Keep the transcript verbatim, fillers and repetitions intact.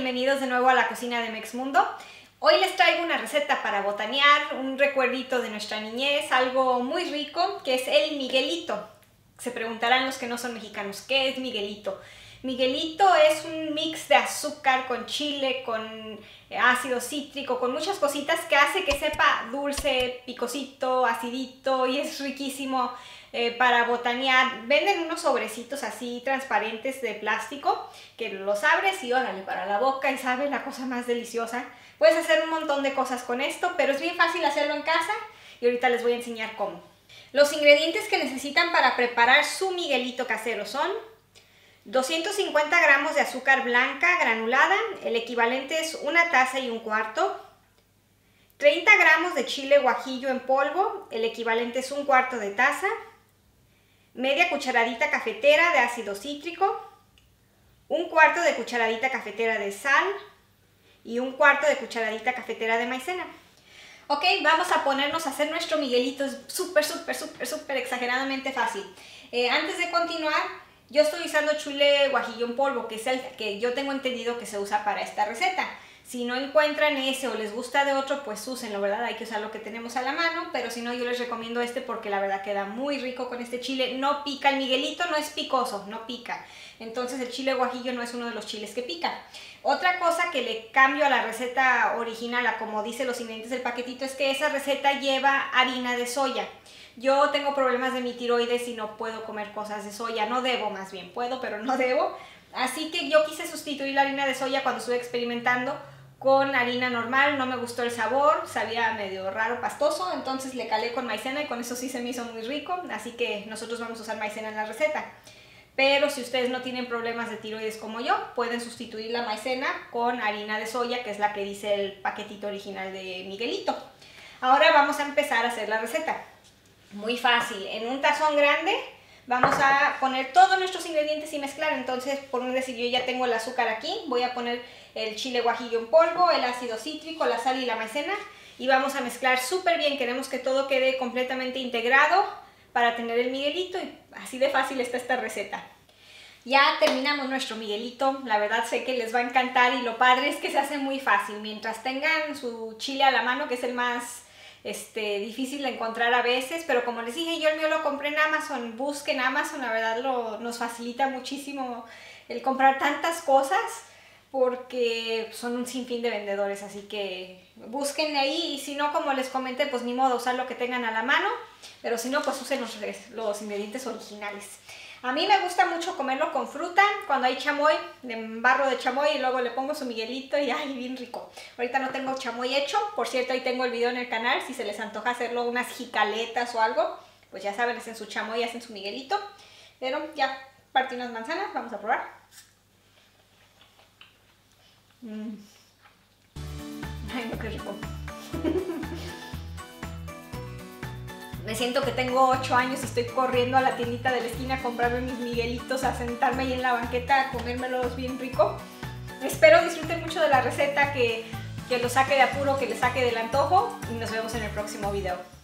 bienvenidos de nuevo a la cocina de Mexmundo. Hoy les traigo una receta para botanear, un recuerdito de nuestra niñez, algo muy rico, que es el Miguelito. Se preguntarán los que no son mexicanos, ¿qué es Miguelito? Miguelito es un mix de azúcar con chile, con ácido cítrico, con muchas cositas que hace que sepa dulce, picosito, acidito y es riquísimo eh, para botanear. Venden unos sobrecitos así transparentes de plástico que los abres y órale para la boca y sabe la cosa más deliciosa. Puedes hacer un montón de cosas con esto, pero es bien fácil hacerlo en casa y ahorita les voy a enseñar cómo. Los ingredientes que necesitan para preparar su Miguelito casero son doscientos cincuenta gramos de azúcar blanca granulada, el equivalente es una taza y un cuarto. treinta gramos de chile guajillo en polvo, el equivalente es un cuarto de taza. Media cucharadita cafetera de ácido cítrico. Un cuarto de cucharadita cafetera de sal. Y un cuarto de cucharadita cafetera de maicena. Ok, vamos a ponernos a hacer nuestro Miguelito. Es súper, súper, súper, súper exageradamente fácil. Eh, antes de continuar, yo estoy usando chile guajillo en polvo, que es el que yo tengo entendido que se usa para esta receta. Si no encuentran ese o les gusta de otro, pues úsenlo, ¿verdad? Hay que usar lo que tenemos a la mano, pero si no, yo les recomiendo este porque la verdad queda muy rico con este chile. No pica, el Miguelito no es picoso, no pica. Entonces el chile guajillo no es uno de los chiles que pica. Otra cosa que le cambio a la receta original, a como dice los ingredientes del paquetito, es que esa receta lleva harina de soya. Yo tengo problemas de mi tiroides y no puedo comer cosas de soya, no debo, más bien puedo, pero no debo. Así que yo quise sustituir la harina de soya cuando estuve experimentando con harina normal, no me gustó el sabor, sabía medio raro, pastoso, entonces le calé con maicena y con eso sí se me hizo muy rico, así que nosotros vamos a usar maicena en la receta. Pero si ustedes no tienen problemas de tiroides como yo, pueden sustituir la maicena con harina de soya, que es la que dice el paquetito original de Miguelito. Ahora vamos a empezar a hacer la receta. Muy fácil, en un tazón grande vamos a poner todos nuestros ingredientes y mezclar. Entonces, por un decir, yo ya tengo el azúcar aquí, voy a poner el chile guajillo en polvo, el ácido cítrico, la sal y la maicena y vamos a mezclar súper bien. Queremos que todo quede completamente integrado para tener el Miguelito y así de fácil está esta receta. Ya terminamos nuestro Miguelito, la verdad sé que les va a encantar y lo padre es que se hace muy fácil. Mientras tengan su chile a la mano, que es el más Este, difícil de encontrar a veces, pero como les dije, yo el mío lo compré en Amazon. Busquen Amazon, la verdad lo, nos facilita muchísimo el comprar tantas cosas porque son un sinfín de vendedores, así que busquen ahí y si no, como les comenté, pues ni modo, usar lo que tengan a la mano, pero si no, pues usen los, los ingredientes originales. A mí me gusta mucho comerlo con fruta, cuando hay chamoy, de barro de chamoy y luego le pongo su Miguelito y ay, bien rico. Ahorita no tengo chamoy hecho, por cierto, ahí tengo el video en el canal, si se les antoja hacerlo unas jicaletas o algo, pues ya saben, hacen su chamoy y hacen su Miguelito. Pero ya partí unas manzanas, vamos a probar. Mm. Ay, no, qué rico. Me siento que tengo ocho años y estoy corriendo a la tiendita de la esquina a comprarme mis Miguelitos, a sentarme ahí en la banqueta a comérmelos bien rico. Espero disfruten mucho de la receta, que, que los saque de apuro, que les saque del antojo y nos vemos en el próximo video.